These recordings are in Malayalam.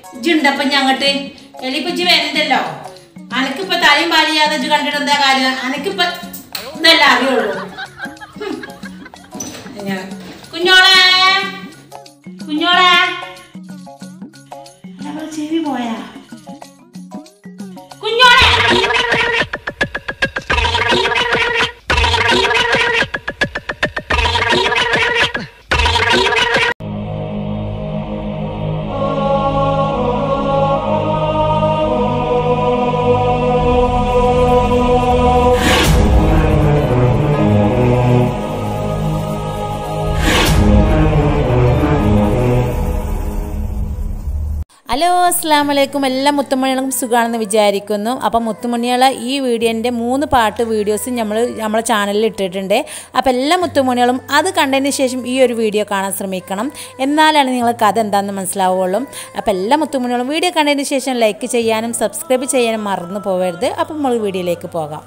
ഇജ്ജുണ്ടപ്പം ഞങ്ങട്ട് എളിപ്പിച്ച് വരണ്ടല്ലോ. അനക്കിപ്പോ തലയും പാലിയാതെ ഇജ്ജ് കണ്ടിട്ട് എന്താ കാര്യം? അനക്കിപ്പോ ഇതെല്ലാം അറിയുള്ളൂ. കുഞ്ഞോളെ കുഞ്ഞോളെ ചെവി പോയാ കുഞ്ഞോളെ. ഹലോ അസ്സലാമു അലൈക്കും. എല്ലാ മുത്തുമണികളും സുഖമാണെന്ന് വിചാരിക്കുന്നു. അപ്പം മുത്തുമണികളെ ഈ വീഡിയോൻ്റെ 3 പാർട്ട് വീഡിയോസ് നമ്മളെ ചാനലിൽ ഇട്ടിട്ടുണ്ട്. അപ്പോൾ എല്ലാ മുത്തുമണികളും അത് കണ്ടതിന് ശേഷം ഈ ഒരു വീഡിയോ കാണാൻ ശ്രമിക്കണം. എന്നാലാണ് നിങ്ങൾക്ക് കഥ എന്താണെന്ന് മനസ്സിലാവുള്ളൂ. അപ്പോൾ എല്ലാ മുത്തുമണികളും വീഡിയോ കണ്ടതിന് ശേഷം ലൈക്ക് ചെയ്യാനും സബ്സ്ക്രൈബ് ചെയ്യാനും മറന്നു പോകരുത്. അപ്പം നമ്മൾ വീഡിയോയിലേക്ക് പോകാം.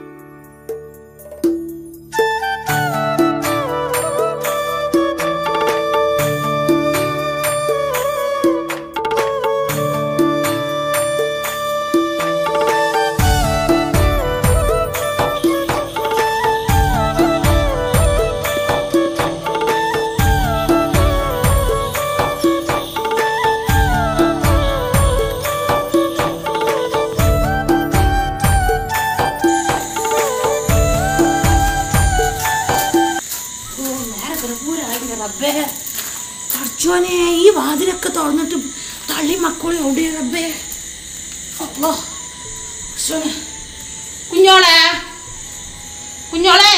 അർച്ചോനെ ഈ വാതിലൊക്കെ തുറന്നിട്ട് തള്ളി മക്കളെ ഓടിയ റബ്ബേ. കുഞ്ഞോളെ കുഞ്ഞോളെ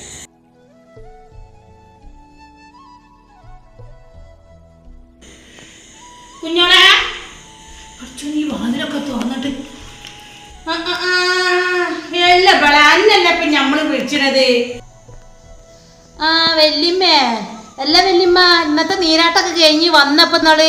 കുഞ്ഞോളെ അർച്ചോനെ ഈ വാതിലൊക്കെ തുറന്നിട്ട് അല്ല ബള അന്നല്ല ഇപ്പൊ ഞമ്മള് വിളിച്ചത്. വല്യമ്മേ അല്ല വല്യമ്മ, ഇന്നത്തെ നീരാട്ടൊക്കെ കഴിഞ്ഞ് വന്നപ്പോ നാള്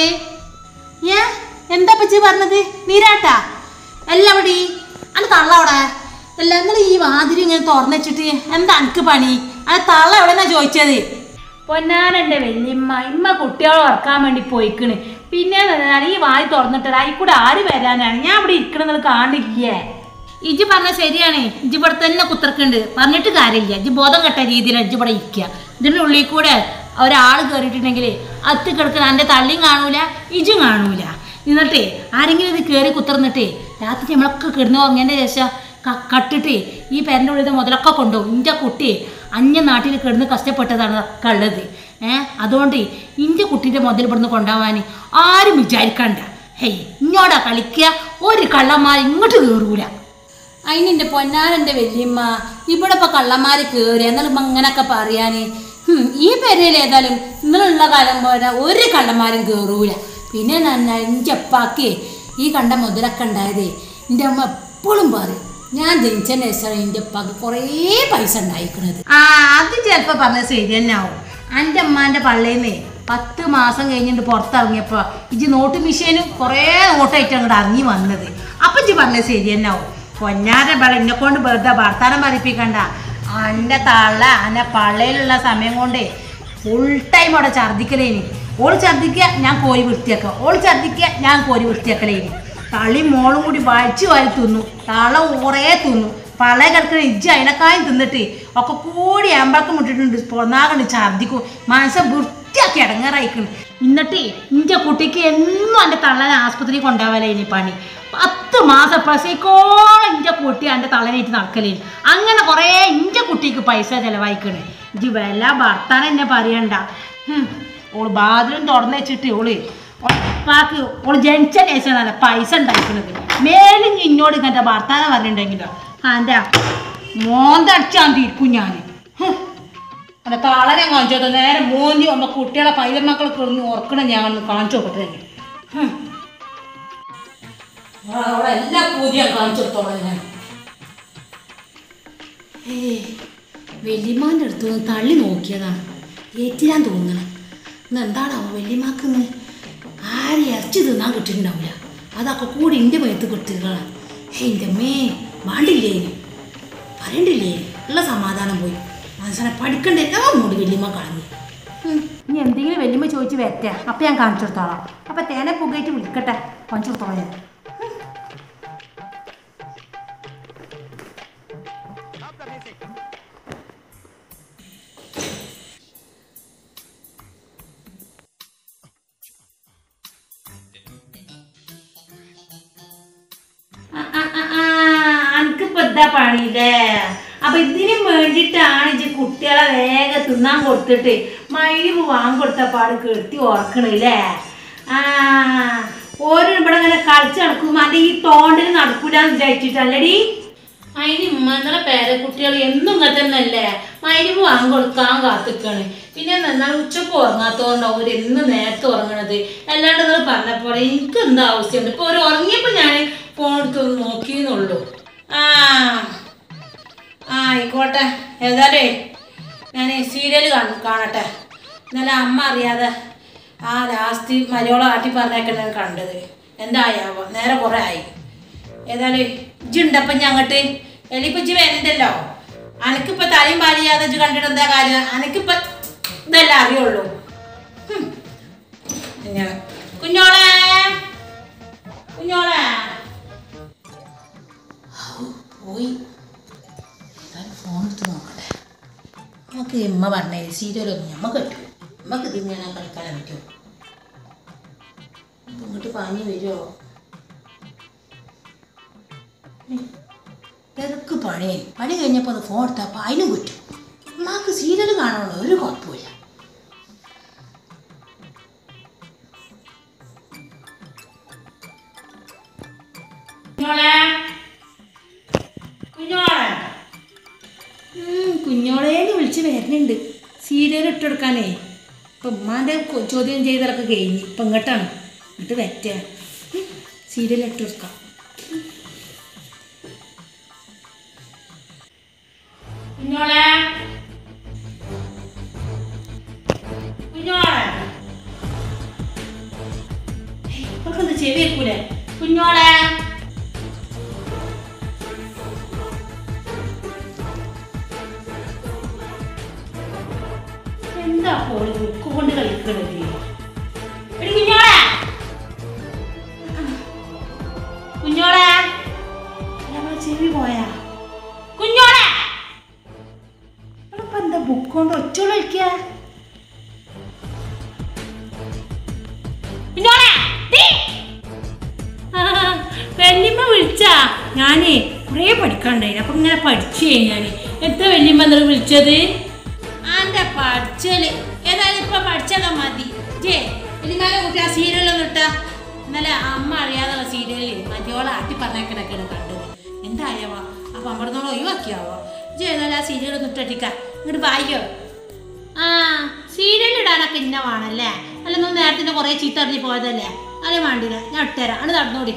എന്താ പറ്റി പറഞ്ഞത്? നീരാട്ടാ എല്ലാവടി അല്ല തള്ള അവിടെ അല്ല. നിങ്ങൾ ഈ വാതിൽ ഇങ്ങനെ തുറന്നിച്ചിട്ട് എന്താ എനിക്ക് പണി? അത് തള്ള എവിടെന്നാ ചോദിച്ചത്? പൊന്നാനെന്റെ വല്യമ്മ ഇമ്മ കുട്ടികളെ ഉറക്കാൻ വേണ്ടി പോയിക്കണ്. പിന്നെ ഈ വായി തുറന്നിട്ട് ആയിക്കൂടെ ആര് വരാനാണ്? ഞാൻ ഇവിടെ ഇരിക്കണെന്ന് കാണില്ലേ? ഇജ്ജ് പറഞ്ഞ ശരിയാണ്. ഇജ്ജ് ഇവിടെ തന്നെ കുത്തിർക്കുന്നുണ്ട്, പറഞ്ഞിട്ട് കാര്യമില്ല. ഇജ്ജ് ബോധം കെട്ട രീതിയിലാണ് ഇജ്ജ് ഇവിടെ ഇരിക്കുക. ഇതിൻ്റെ ഉള്ളിൽ കൂടെ ഒരാൾ കയറിയിട്ടുണ്ടെങ്കിൽ അത്ത് കിടക്കുന്ന എൻ്റെ തള്ളിയും കാണൂല, ഇജും കാണൂല. എന്നിട്ടേ ആരെങ്കിലും ഇത് കയറി കുത്തിർന്നിട്ടേ രാത്രി നമ്മളൊക്കെ കിടന്നു ഉറങ്ങേൻ്റെ ശേഷം കട്ടിട്ട് ഈ പേരൻ്റെ ഉള്ളിൽ മുതലൊക്കെ കൊണ്ടുപോകും. ഇൻ്റെ കുട്ടി അന്യ നാട്ടിൽ കിടന്ന് കഷ്ടപ്പെട്ടതാണ് ഒക്കെ ഉള്ളത്. അതുകൊണ്ട് ഇൻ്റെ കുട്ടീൻ്റെ മുതൽ ഇവിടുന്ന് കൊണ്ടുപോകാൻ ആരും വിചാരിക്കണ്ട. ഹേയ് ഇങ്ങോട്ടാ കളിക്കുക, ഒരു കള്ളന്മാർ ഇങ്ങോട്ട് കയറൂല. അതിനെൻ്റെ പൊന്നാനെൻ്റെ വല്യമ്മ ഇവിടെ ഇപ്പോൾ കള്ളന്മാർ കയറി എന്നാലും അങ്ങനെയൊക്കെ പറയാൻ ഈ പെരയിൽ ഏതായാലും ഇന്നലുള്ള കാലം പോലെ ഒരു കള്ളന്മാരും കയറൂല. പിന്നെ എൻ്റെ അപ്പാക്കേ ഈ കണ്ട മുതലൊക്കെ ഉണ്ടായതേ എൻ്റെ അമ്മ എപ്പോഴും പറയും. ഞാൻ ജനിച്ചതിന് ശേഷം എൻ്റെ അപ്പാക്ക് കുറേ പൈസ ഉണ്ടായിരിക്കണത്. അത് ചിലപ്പോൾ പറഞ്ഞത് ശരി തന്നെ ആവും. എൻ്റെ അമ്മാൻ്റെ പള്ളിയിൽ നിന്ന് 10 മാസം കഴിഞ്ഞിട്ട് പുറത്തിറങ്ങിയപ്പോൾ ഇജ്ജ് നോട്ട് മെഷീനും കുറേ നോട്ടായിട്ട് അങ്ങോട്ട് ഇറങ്ങി വന്നത്. അപ്പം ഇജ്ജ് പറഞ്ഞത് ശരി തന്നെ ആവും. പൊന്നാരെ ബള എന്നെ കൊണ്ട് വെറുതെ വർത്താനം പറയിപ്പിക്കണ്ട. എൻ്റെ തള്ള എൻ്റെ പള്ളയിലുള്ള സമയം കൊണ്ട് ഫുൾ ടൈം അവിടെ ഛർദ്ദിക്കലേനി. ഓള് ഛർദ്ദിക്കുക ഞാൻ കോരി വൃത്തിയാക്കുക, ഓള് ഛർദ്ദിക്കുക ഞാൻ കോരി വൃത്തിയാക്കലേനി. തള്ളി മോളും കൂടി വായിച്ചു വാരി തിന്നു, തള്ള കുറേ തിന്നു. പള്ള കിടക്കുന്ന ഇജ്ജ് അതിനെക്കായും തിന്നിട്ട് ഒക്കെ കൂടി അമ്പളക്കം മുട്ടിട്ടുണ്ട്. പൊന്നാകണ്ട് ഛർദ്ദിക്കും, മനസ്സെ വൃത്തിയാക്കി ഇടങ്ങാറായിക്കണം. എന്നിട്ട് ഇൻ്റെ കുട്ടിക്ക് എന്നും എൻ്റെ തള്ളനെ ആസ്പത്രിയിൽ കൊണ്ടുപോകലേനി പണി. 10 മാസം പ്രസവിക്കോളം എൻ്റെ കുട്ടി എൻ്റെ തള്ളനേറ്റ് നടക്കലേനി. അങ്ങനെ കുറേ എൻ്റെ കുട്ടിക്ക് പൈസ ചിലവായിക്കണ്. ഇജ്ജ് വല്ല ഭർത്താനം എന്നെ പറയണ്ട. ഓള് ബാത്റൂം തുറന്നു വെച്ചിട്ട് ഉപ്പാക്ക് ഓള് ജനിച്ച നേശാണല്ല പൈസ ഉണ്ടായിരിക്കുന്നത്. മേലും ഇന്നോട് ഇങ്ങനത്തെ ഭർത്താനം പറഞ്ഞിട്ടുണ്ടെങ്കിലോ എൻ്റെ മോന്തടിച്ചാൻ തീർക്കും ഞാൻ. എൻ്റെ തളനെ കാണിച്ചോ നേരെ മോന്തി നമ്മൾ കുട്ടികളെ പൈതമക്കളെ കിടന്ന് ഉറക്കണം. ഞാൻ കാണിച്ചു നോക്കട്ടെ. അവിടെ എല്ലാ പൂതിയും കാണിച്ചു കൊടുത്തോളാം ഞാൻ. വല്യമ്മാൻ്റെ അടുത്ത് തള്ളി നോക്കിയതാണ്, ഏറ്റിരാൻ തോന്നണം. ഇന്ന് എന്താണാവോ വല്യമ്മാക്ക് ആരും ഇറച്ചി തിന്നാൻ കിട്ടിയിട്ടുണ്ടാവില്ല. അതൊക്കെ കൂടി എൻ്റെ മേത്ത് കിട്ടുകളാണ്. എൻ്റെ അമ്മേ വേണ്ടില്ലേ പറയണ്ടില്ലേ ഉള്ള സമാധാനം പോയി. മനസ്സിനെ പഠിക്കണ്ടേ മൂടി വല്യമ്മ കളഞ്ഞു. ഇനി എന്തെങ്കിലും വലിയ ചോദിച്ച് വരട്ടെ, അപ്പം ഞാൻ കാണിച്ചു കൊടുത്തോളാം. അപ്പം തേനെ പുകയിട്ട് വിളിക്കട്ടെ, കാണിച്ചു കൊടുത്തോളാം ഞാൻ. എനിക്കിപ്പോൾ എന്താ പണിയില്ലേ? അപ്പം ഇതിന് വേണ്ടിയിട്ടാണ് ഇജ്ജ് കുട്ടികളെ വേഗം തിന്നാൻ കൊടുത്തിട്ട് മൈവ് വാങ്ങിക്കൊടുത്ത പാട് കെടുത്തി ഓർക്കണില്ലേ? ഓരോ ഇവിടെ ഇങ്ങനെ കളിച്ച് നടക്കുമ്പോൾ അതിൻ്റെ ഈ തോണ്ടിന് നടക്കൂലെന്ന് വിചാരിച്ചിട്ടല്ലടി. അതിന് ഇമ്മങ്ങളെ പേരക്കുട്ടികൾ എന്നും ഇങ്ങനെ തന്നെ അല്ലേ മൈവ് വാങ്ങിക്കൊടുക്കാൻ കാത്തിക്കാണ്. പിന്നെ എന്നാൽ ഉച്ചക്ക് ഉറങ്ങാത്തതുകൊണ്ടാണ് അവർ എന്നും നേരത്തെ ഉറങ്ങണത്. അല്ലാണ്ട് നിങ്ങൾ പറഞ്ഞപ്പോൾ എനിക്ക് എന്താ ആവശ്യമുണ്ട്? ഇപ്പോൾ അവർ ഉറങ്ങിയപ്പോൾ ഞാൻ ഫോൺ എടുത്തൊന്ന് നോക്കിയെന്നുള്ളൂ. ആയിക്കോട്ടെ, ഏതായാലേ ഞാൻ സീരിയൽ കാണട്ടെ. ഇന്നലെ അമ്മ അറിയാതെ ലാസ്റ്റ് മലയോളം ആട്ടി പറഞ്ഞേക്കാണ് ഞാൻ കണ്ടത്. എന്തായാവോ, നേരെ കുറേ ആയി. ഏതായാലും ഇജ്ജുണ്ടപ്പം ഞങ്ങട്ട് എലിപ്പം ഇജ്ജ് വരണ്ടല്ലോ. അനക്കിപ്പോൾ തലയും പാലിയാതെ ഇജ്ജ് കണ്ടിട്ട് എന്താ കാര്യം? അനക്കിപ്പോൾ ഇതെല്ലാം അറിയുള്ളൂ. കുഞ്ഞോളെ കുഞ്ഞോളെ പോയി. ഫോൺ എടുത്ത് നോക്കട്ടെ. നമുക്ക് എമ്മ പറഞ്ഞേ സീരിയലൊന്നും ഞമ്മക്ക് പറ്റുമോ? നമുക്ക് ഇതിന് ഞാൻ കളിക്കാൻ പറ്റുമോ? ഇങ്ങോട്ട് പാഞ്ഞു വരുമോ? തിരക്ക് പണി കഴിഞ്ഞപ്പോൾ അത് ഫോൺ എടുത്തപ്പോൾ അതിനും പറ്റും. അമ്മക്ക് സീരിയൽ കാണാനുള്ള ഒരു കുഴപ്പമില്ല. കുഞ്ഞോളേന്ന് വിളിച്ച് വരുന്നുണ്ട് സീരിയൽ ഇട്ടെടുക്കാനേ. ഇപ്പം ഉമ്മാൻ്റെ ചോദ്യം ചെയ്തതൊക്കെ കഴിഞ്ഞ് ഇപ്പം ഇങ്ങോട്ടാണ് എന്നിട്ട് വെറ്റ സീരിയൽ ഇട്ടെടുക്കാം. കുഞ്ഞോളെ കുഞ്ഞോളെ ഇപ്പൊക്കെന്ത് ചെവി വെക്കൂലേ? കുഞ്ഞോളെ എന്താ പോളി ബുക്ക് കൊണ്ട് കളിക്കണത്? എടി കുഞ്ഞോളെ കുഞ്ഞോളെ നമ്മളെ ചെവി പോയാ? കുഞ്ഞോളെ ഇപ്പൊ എന്താ ബുക്ക് കൊണ്ട് ഒറ്റോളം കളിക്ക? വല്യമ്മ വിളിച്ചാ? ഞാനേ കുറേ പഠിക്കാണ്ടായിന് അപ്പം ഇങ്ങനെ പഠിച്ചു ഞാൻ. എത്ര വല്യമ്മ എന്തെങ്കിലും വിളിച്ചത്? ആൻ്റെ പഠിച്ചല് ഏതായാലും ഇപ്പം പഠിച്ചതാ മതി. ജേ വല്യമ്മേനെ കുട്ടി ആ സീരിയലൊന്നും ഇട്ടാ? ഇന്നലെ അമ്മ അറിയാതുള്ള സീരിയലിൽ മതിയോളം ആട്ടി പറഞ്ഞേക്കണൊക്കെയാണ് കണ്ടത്. എന്തായാവാ അപ്പം അമ്പടത്തോളം ഒഴിവാക്കിയാവോ? ജേ ഏതായാലും ആ സീരിയലൊന്നും ഇട്ടിട്ടിക്ക ഇങ്ങോട്ട് വായിക്കോ. സീരിയൽ ഇടാനൊക്കെ ഇന്നവാണല്ലേ? അല്ലൊന്നും നേരത്തെ കുറേ ചീത്ത അറിഞ്ഞ് പോയതല്ലേ? അല്ലേ വേണ്ടില്ല, ഞാൻ ഇട്ടുതരാം. അത് നടന്നോടി.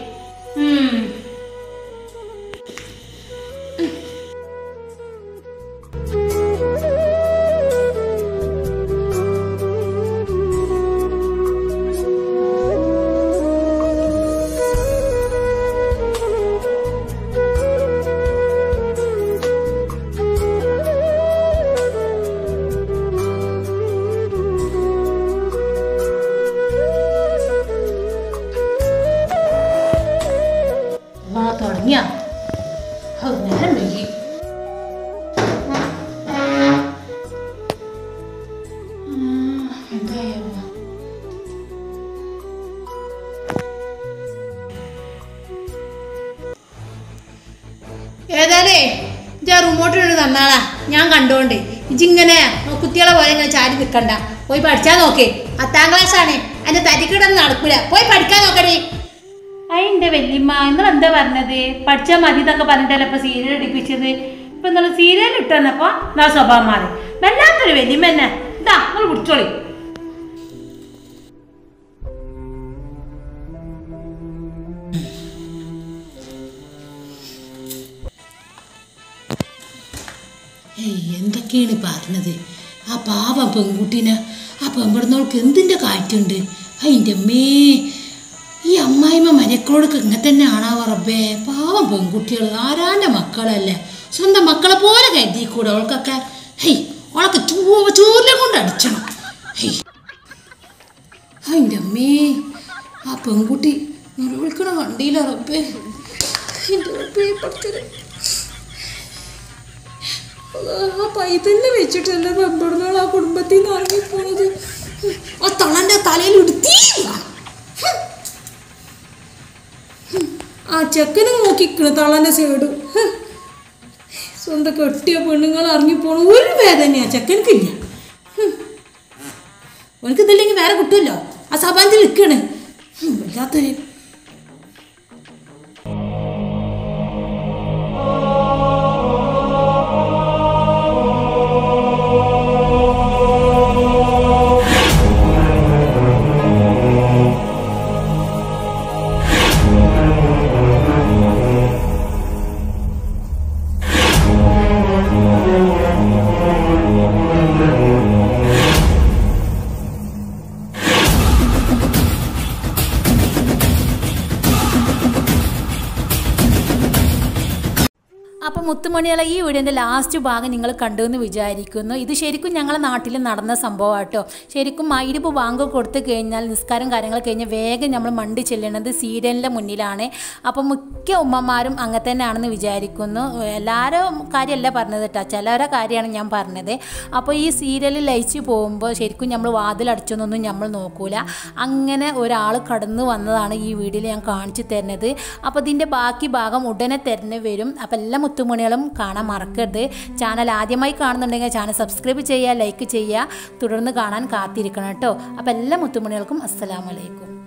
തുടങ്ങിയാ നേരം വൈകി. ഏതായാലേ ഇജ്ജാ റിമോട്ടിട്ട് തന്നാളാ, ഞാൻ കണ്ടോണ്ട്. ഇജിങ്ങനെ കുട്ടികളെ പോലെ ഇങ്ങനെ ചാടി നിൽക്കണ്ട, പോയി പഠിച്ചാൽ നോക്കേ. 10ാം ക്ലാസ്സാണ്, അതിൻ്റെ തരിക്കിടൊന്നും നടക്കൂല. പോയി പഠിക്കാൻ നോക്കണേ. അതിൻ്റെ വല്യമ്മ നിങ്ങളെന്താ പറഞ്ഞത്? പഠിച്ചാൽ മതി എന്നൊക്കെ പറഞ്ഞിട്ടല്ലേ ഇപ്പം സീരിയൽ എടുപ്പിച്ചത്. ഇപ്പം നിങ്ങൾ സീരിയൽ ഇട്ട് തന്നപ്പോൾ നാ സ്വഭാവം മാറി. വല്ലാത്തൊരു വല്യമ്മ തന്നെ. ഇതാ നിങ്ങൾ പിടിച്ചോളി. എന്തൊക്കെയാണ് പറഞ്ഞത്? ആ പാവം പെൺകുട്ടീനെ ആ പെൺപിടുന്നവൾക്ക് എന്തിൻ്റെ കാറ്റുണ്ട്? അതിൻ്റെ അമ്മേ, ഈ അമ്മായിമ്മ മരക്കളോടൊക്കെ ഇങ്ങനെ തന്നെ ആണാവോ റബ്ബേ. പാവം പെൺകുട്ടികൾ, ആരാൻ്റെ മക്കളല്ലേ, സ്വന്തം മക്കളെ പോലെ കരുതിക്കൂടെ അവൾക്കൊക്കെ? ഹേയ് അവളൊക്കെ ചൂരിലും കൊണ്ട് അടിച്ചണം. എൻ്റെ അമ്മേ ആ പെൺകുട്ടി വിളിക്കണ വണ്ടിയില റബ്ബേ എൻ്റെ റബ്ബേ പഠിച്ചത് ആ പൈതന്നെ വെച്ചിട്ട് എൻ്റെ പെമ്പടുന്നാൾ ആ കുടുംബത്തിൽ നിന്ന് ഇറങ്ങിപ്പോണത് ആ തളൻ്റെ തലയിൽ ഇടുത്തി ആ ചെക്കനും നോക്കിക്കണ് തളൻ്റെ സൈഡ് സ്വന്തം കെട്ടിയ പെണ്ണുങ്ങൾ ഇറങ്ങിപ്പോണ ഒരു വേദനയാ ചെക്കനക്കില്ല ഓനക്ക് ഇതില്ലെങ്കിൽ വേറെ കിട്ടുമല്ലോ ആ സഭാഞ്ചിൽ നിൽക്കണ് വല്ലാത്തൊരു അപ്പോൾ മുത്തുമണികളെ ഈ വീഡിയോൻ്റെ ലാസ്റ്റ് ഭാഗം നിങ്ങൾ കണ്ടു എന്ന് വിചാരിക്കുന്നു. ഇത് ശരിക്കും ഞങ്ങളുടെ നാട്ടിൽ നടന്ന സംഭവം കേട്ടോ. ശരിക്കും മഗ്‌രിബ് ബാങ്ക് കൊടുത്തു കഴിഞ്ഞാൽ നിസ്കാരം കാര്യങ്ങൾ കഴിഞ്ഞ് വേഗം നമ്മൾ മണ്ടി ചെല്ലുന്നത് സീരിയലിൻ്റെ മുന്നിലാണ്. അപ്പോൾ മിക്ക ഉമ്മമാരും അങ്ങനെ തന്നെയാണെന്ന് വിചാരിക്കുന്നു. എല്ലാവരും കാര്യമല്ല പറഞ്ഞത് കേട്ടോ, ചിലവരുടെ കാര്യമാണ് ഞാൻ പറഞ്ഞത്. അപ്പോൾ ഈ സീരിയൽ ലയിച്ച് പോകുമ്പോൾ ശരിക്കും നമ്മൾ വാതിലടിച്ചൊന്നൊന്നും നമ്മൾ നോക്കൂല. അങ്ങനെ ഒരാൾ കടന്നു വന്നതാണ് ഈ വീഡിയോയിൽ ഞാൻ കാണിച്ചു തരുന്നത്. അപ്പോൾ ഇതിൻ്റെ ബാക്കി ഭാഗം ഉടനെ തന്നെ വരും. അപ്പോൾ എല്ലാ മുത്തുമണികളും കാണാൻ മറക്കരുത്. ചാനൽ ആദ്യമായി കാണുന്നുണ്ടെങ്കിൽ ചാനൽ സബ്സ്ക്രൈബ് ചെയ്യുക, ലൈക്ക് ചെയ്യുക, തുടർന്ന് കാണാൻ കാത്തിരിക്കണം കേട്ടോ. അപ്പോൾ എല്ലാ മുത്തുമണികൾക്കും അസ്സലാമു അലൈക്കും.